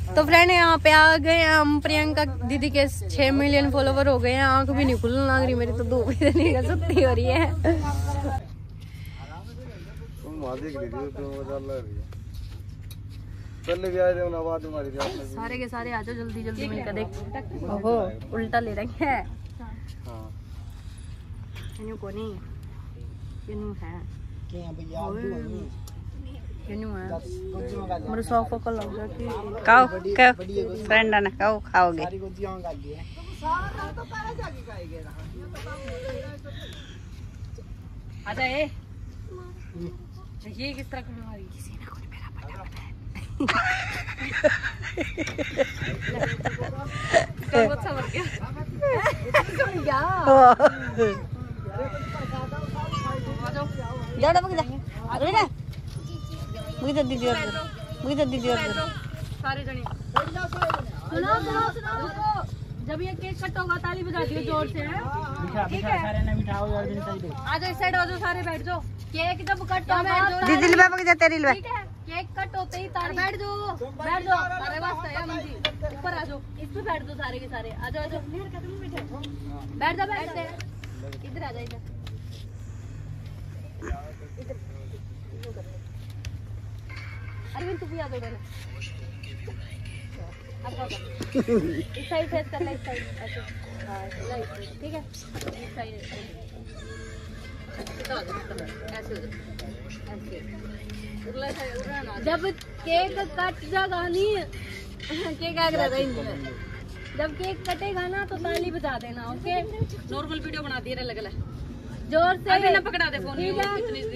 तो फ्रेंड यहाँ पे आ गए हैं हम। प्रियंका दीदी के 6 मिलियन फॉलोवर हो गए हैं। आंख भी नहीं खुलने लग रही मेरी तो, धूप इतनी सुस्ती हो रही है। सारे के सारे आ जाओ जल्दी जल्दी मिलकर देख। ओहो उल्टा ले रहे हैं। को नहीं है मेरे सोफा को लग जाती फ्रेंड ना खाओ खाओगे। अच्छा ये किस तरह करने वाली किसी ने कुछ मेरा पता दीदी सारे जने सुनो जब ये केक कट होगा ताली बजा दियो जोर से। ठीक है सारे ना बिठाओ यार दिन सही दो। आ जाओ इस साइड आ जाओ सारे बैठ जाओ। केक जब कट होगा दीदी ले बाबा के जाते रिल में। ठीक है केक कट होते ही ताली बैठ जाओ अरे वास्ता है मंजी ऊपर आ जाओ। इस पे बैठ जाओ सारे के सारे। आ जाओ बैठ जाओ इधर आ जाओ इधर। अरविंद तू भी आ जाओ इस साइड फेस करना इस साइड ऐसे। ठीक है इस साइड ऐसे जब केक कट जाएगा नहीं केक जब केक कटेगा ना तो ताली बजा देना। ओके नॉर्मल वीडियो बना दिए अलग अलग जोर से ना पकड़ा दे फोन। ठीक है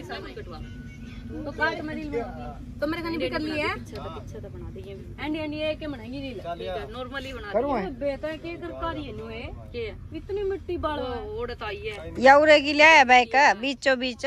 तो काट मेरी तो मेरे खाने भी कर ली है। पीछे तो बना दी एंड ये के बनाएंगे रील नॉर्मली बना दी बेटा के तरकारी है नु है के इतनी मिट्टी बाल ओड़त आई है या उरे की ले भाई का बीचों बीच।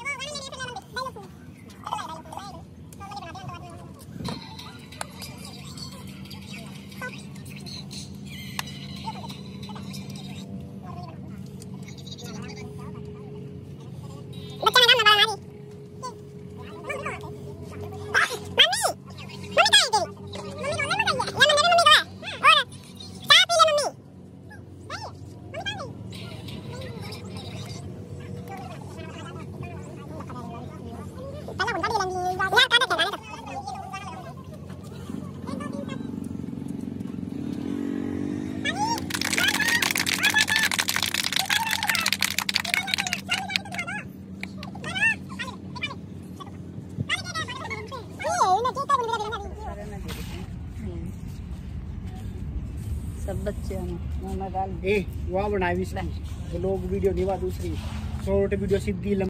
सब बच्चे वहाँ बनाई लोग वीडियो नहीं दूसरी शॉर्ट वीडियो सीधी